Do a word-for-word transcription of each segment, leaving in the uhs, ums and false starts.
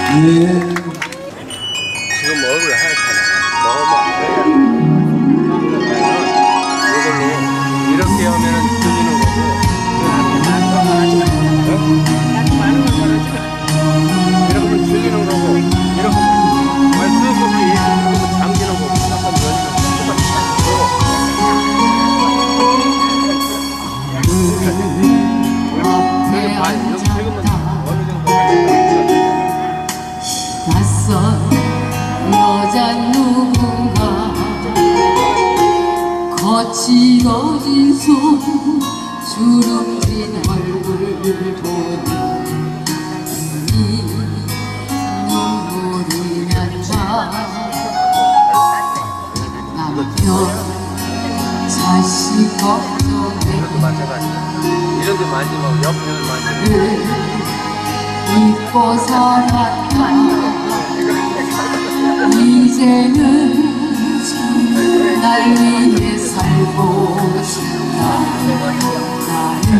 지금 얼굴이 하얗잖아. 너무 하얘. 이걸로 이렇게 하면은 들리는 거고. 이렇게 하면 들리는 거고. 이렇게 하면 말씀없이 이렇게 잠기는 거고. 약간 열리는 거. 이렇게 찍으면 어느 정도 낯선 여자 누군가 거칠어진 손 주름진 얼굴 보니 이 눈물이 난다. 남편 자식 걱정해 이것도 마찬가지야. 이런데 만지면 옆에는 만지면 잊고 살았다. 이제는 날 위해 살고 싶다. 나는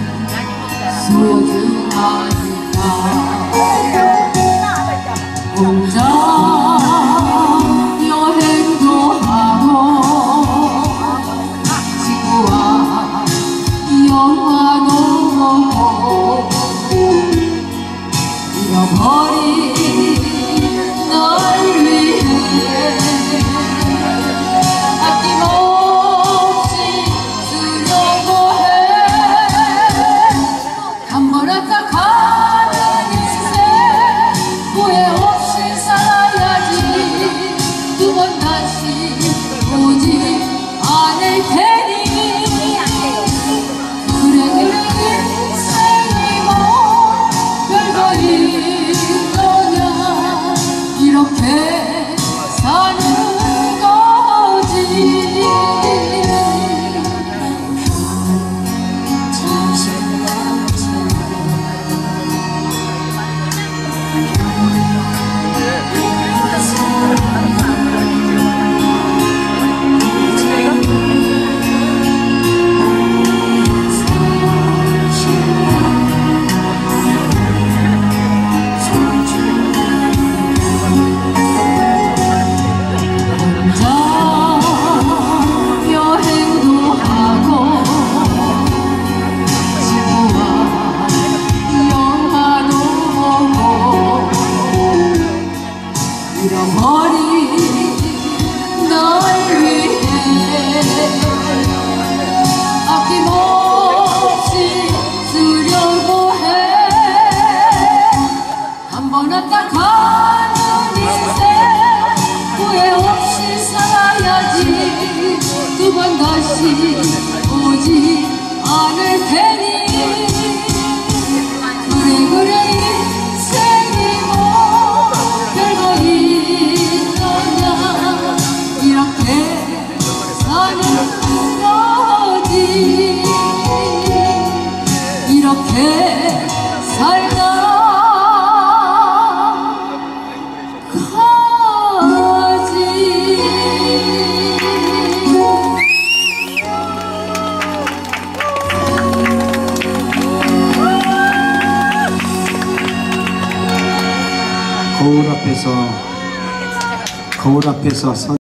소중하니까 혼자 여행도 하고 친구와 영화도 보고 잃어버린 널 위해 아낌없이 쓰려고 해. 한 번 왔다 가는 인생 후회 없이 살아야지. 두 번 다시 오지 않을 테니. 그래 그래 인생이 뭐 별거 있더냐. 이렇게 사는 거지. 잃어버린 널 위해 아낌없이 쓰려고 해. 한 번 왔다 가는 인생 후회 없이 살아야지. 두 번 다시 오지 않을 테니. 그래 그래 인생이 뭐 별거 있더냐. 이렇게 사는 거지. 이렇게 살다 가지. 거울 앞에서 거울 앞에서 선